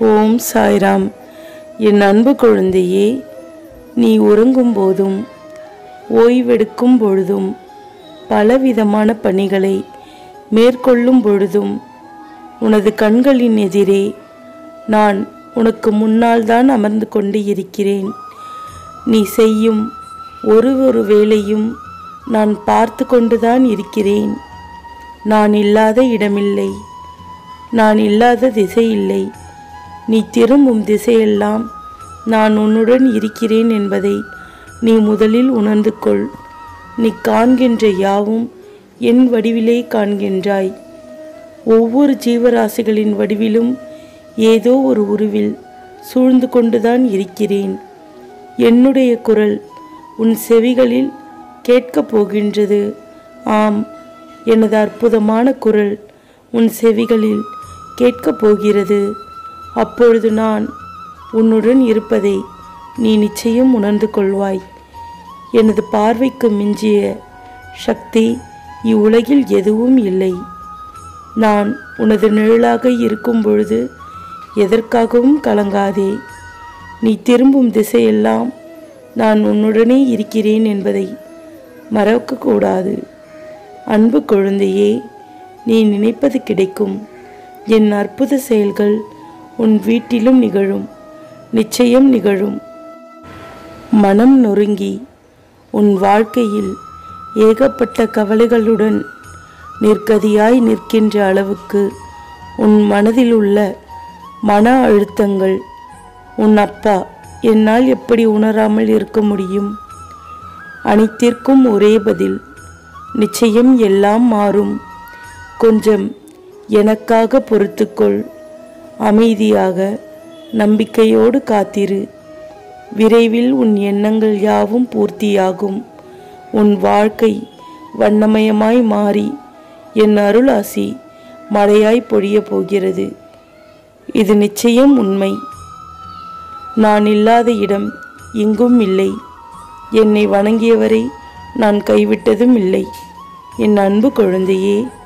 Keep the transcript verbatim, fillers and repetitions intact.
ஓம் சாய்ராம். என் அன்பு குழந்தையே, நீ உறங்கும் போதும் ஓய்வெடுக்கும் பொழுதும் பலவிதமான பணிகளை மேற்கொள்ளும் பொழுதும் உனது கண்களின் எதிரே நான் உனக்கு முன்னால் தான் அமர்ந்து கொண்டு இருக்கிறேன். நீ செய்யும் ஒரு ஒரு வேளையும் நான் பார்த்து கொண்டுதான் இருக்கிறேன். நான் இல்லாத இடமில்லை, நான் இல்லாத திசை இல்லை. நீ திரும்பும் திசையெல்லாம் நான் உன்னுடன் இருக்கிறேன் என்பதை நீ முதலில் உணர்ந்து கொள். நீ காண்கின்ற யாவும் என் வடிவிலே காண்கின்றாய். ஒவ்வொரு ஜீவராசிகளின் வடிவிலும் ஏதோ ஒரு உருவில் சூழ்ந்து கொண்டுதான் இருக்கிறேன். என்னுடைய குரல் உன் செவிகளில் கேட்கப் போகின்றது. ஆம், எனது அற்புதமான குரல் உன் செவிகளில் கேட்கப் போகிறது. அப்பொழுது நான் உன்னுடன் இருப்பதை நீ நிச்சயம் உணர்ந்து கொள்வாய். எனது பார்வைக்கு மிஞ்சிய சக்தி இவ்வுலகில் எதுவும் இல்லை. நான் உனது நிழலாக இருக்கும் பொழுது எதற்காகவும் கலங்காதே. நீ திரும்பும் திசையெல்லாம் நான் உன்னுடனே இருக்கிறேன் என்பதை மறக்கக்கூடாது. அன்பு குழந்தையே, நீ நினைப்பது கிடைக்கும். என் அற்புத செயல்கள் உன் வீட்டிலும் நிகழும், நிச்சயம் நிகழும். மனம் நொறுங்கி உன் வாழ்க்கையில் ஏகப்பட்ட கவலைகளுடன் நிற்கதியாய் நிற்கின்ற அளவுக்கு உன் மனதில் உள்ள மன அழுத்தங்கள் உன் அப்பா என்னால் எப்படி உணராமல் இருக்க முடியும்? அனைத்திற்கும் ஒரே பதில், நிச்சயம் எல்லாம் மாறும். கொஞ்சம் எனக்காக பொறுத்துக்கொள். அமைதியாக நம்பிக்கையோடு காத்திரு. விரைவில் உன் எண்ணங்கள் யாவும் பூர்த்தியாகும். உன் வாழ்க்கை வண்ணமயமாய் மாறி என் அருளாசி மழையாய் பொழிய போகிறது. இது நிச்சயம் உண்மை. நான் இல்லாத இடம் எங்கும் இல்லை. என்னை வணங்கியவரை நான் கைவிட்டதும் இல்லை. என் அன்பு குழந்தையே,